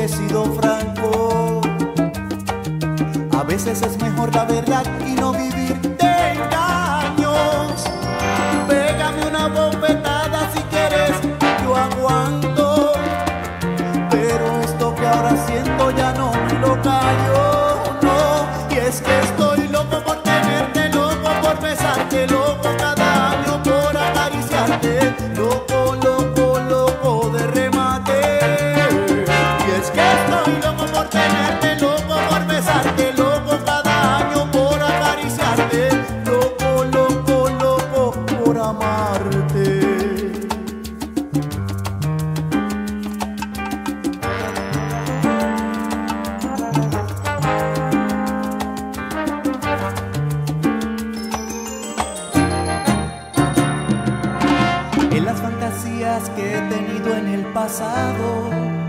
porque he sido franco. A veces es mejor la verdad y no vivir de engaños. Pégame una bofetada si quieres, yo aguanto, pero esto que ahora siento ya no me lo callo, no. Y es que estoy loco por tenerte, loco por besarte, loco cada año por acariciarte, loco, loco, loco de remate. Y es que estoy loco por tenerte, loco por besarte, loco cada año por acariciarte, loco, loco, loco por amarte. En las fantasías que he tenido en el pasado,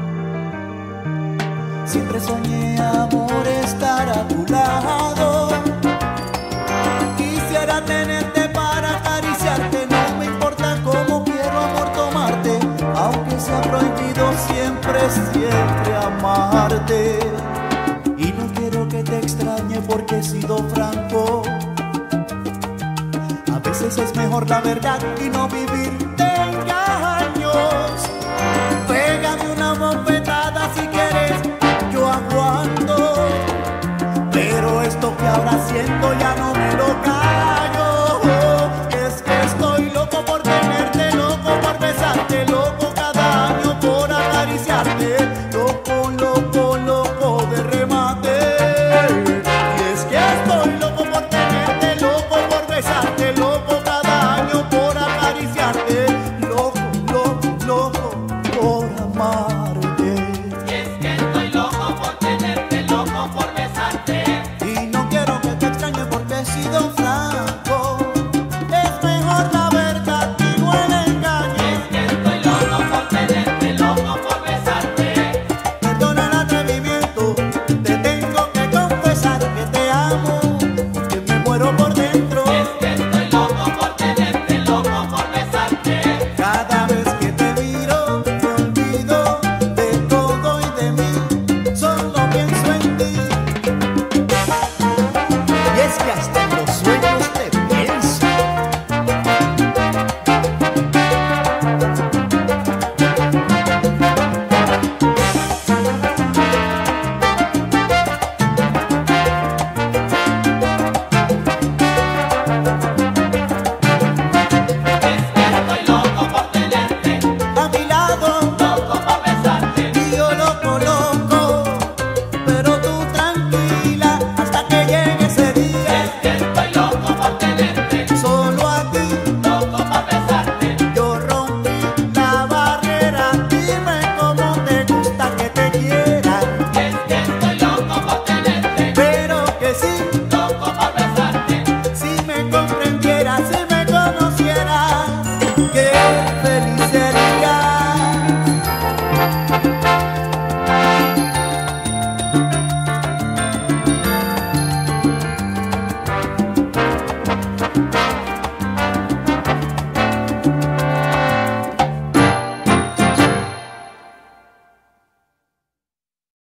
siempre soñé, amor, estar a tu lado. Quisiera tenerte para acariciarte, no me importa cómo quiero, amor, tomarte, aunque sea prohibido siempre, siempre amarte. Y no quiero que te extrañe porque he sido franco. A veces es mejor la verdad y no vivir